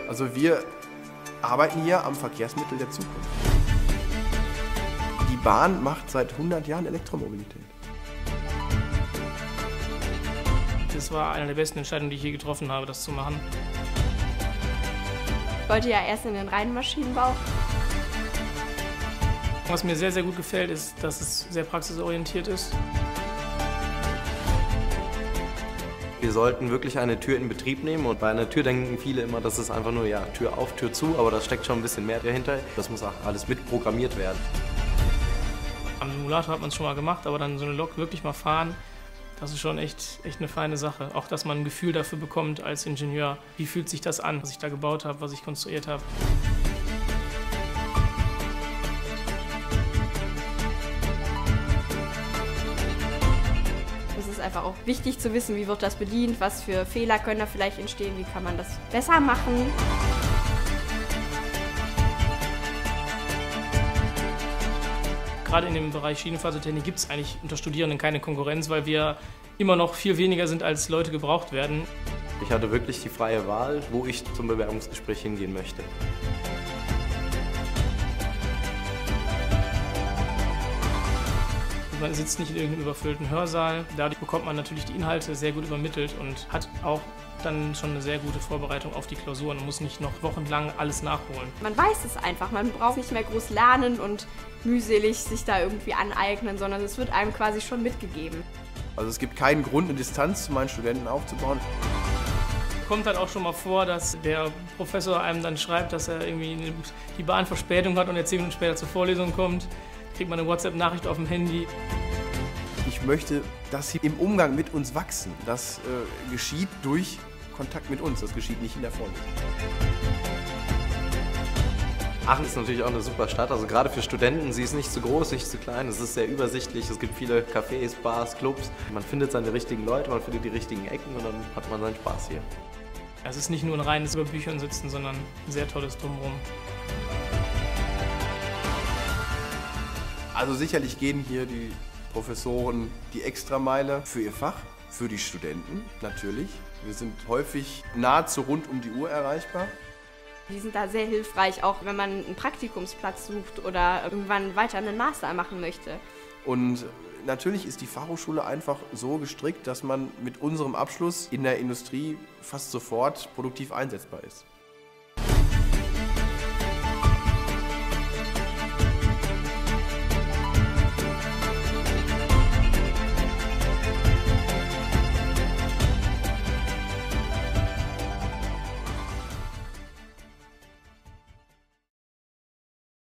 Also wir arbeiten hier am Verkehrsmittel der Zukunft. Die Bahn macht seit 100 Jahren Elektromobilität. Das war eine der besten Entscheidungen, die ich je getroffen habe, das zu machen. Ich wollte ja erst in den reinen Maschinenbau. Was mir sehr, sehr gut gefällt, ist, dass es sehr praxisorientiert ist. Wir sollten wirklich eine Tür in Betrieb nehmen und bei einer Tür denken viele immer, das ist einfach nur ja, Tür auf, Tür zu, aber da steckt schon ein bisschen mehr dahinter. Das muss auch alles mitprogrammiert werden. Am Simulator hat man es schon mal gemacht, aber dann so eine Lok wirklich mal fahren, das ist schon echt eine feine Sache. Auch, dass man ein Gefühl dafür bekommt als Ingenieur, wie fühlt sich das an, was ich da gebaut habe, was ich konstruiert habe. Es ist einfach auch wichtig zu wissen, wie wird das bedient, was für Fehler können da vielleicht entstehen, wie kann man das besser machen. Gerade in dem Bereich Schienenfahrzeugtechnik gibt es eigentlich unter Studierenden keine Konkurrenz, weil wir immer noch viel weniger sind, als Leute gebraucht werden. Ich hatte wirklich die freie Wahl, wo ich zum Bewerbungsgespräch hingehen möchte. Man sitzt nicht in irgendeinem überfüllten Hörsaal. Dadurch bekommt man natürlich die Inhalte sehr gut übermittelt und hat auch dann schon eine sehr gute Vorbereitung auf die Klausuren und muss nicht noch wochenlang alles nachholen. Man weiß es einfach, man braucht nicht mehr groß lernen und mühselig sich da irgendwie aneignen, sondern es wird einem quasi schon mitgegeben. Also es gibt keinen Grund, eine Distanz zu meinen Studenten aufzubauen. Kommt halt auch schon mal vor, dass der Professor einem dann schreibt, dass er irgendwie die Bahnverspätung hat und er 10 Minuten später zur Vorlesung kommt. Kriegt man eine WhatsApp-Nachricht auf dem Handy. Ich möchte, dass sie im Umgang mit uns wachsen. Das geschieht durch Kontakt mit uns, das geschieht nicht in der Vorlesung. Aachen ist natürlich auch eine super Stadt, also gerade für Studenten, sie ist nicht zu groß, nicht zu klein, es ist sehr übersichtlich, es gibt viele Cafés, Bars, Clubs. Man findet seine richtigen Leute, man findet die richtigen Ecken und dann hat man seinen Spaß hier. Es ist nicht nur ein reines über Büchern sitzen, sondern ein sehr tolles Drumherum. Also sicherlich gehen hier die Professoren die Extrameile für ihr Fach, für die Studenten natürlich. Wir sind häufig nahezu rund um die Uhr erreichbar. Die sind da sehr hilfreich, auch wenn man einen Praktikumsplatz sucht oder irgendwann weiter einen Master machen möchte. Und natürlich ist die Fachhochschule einfach so gestrickt, dass man mit unserem Abschluss in der Industrie fast sofort produktiv einsetzbar ist.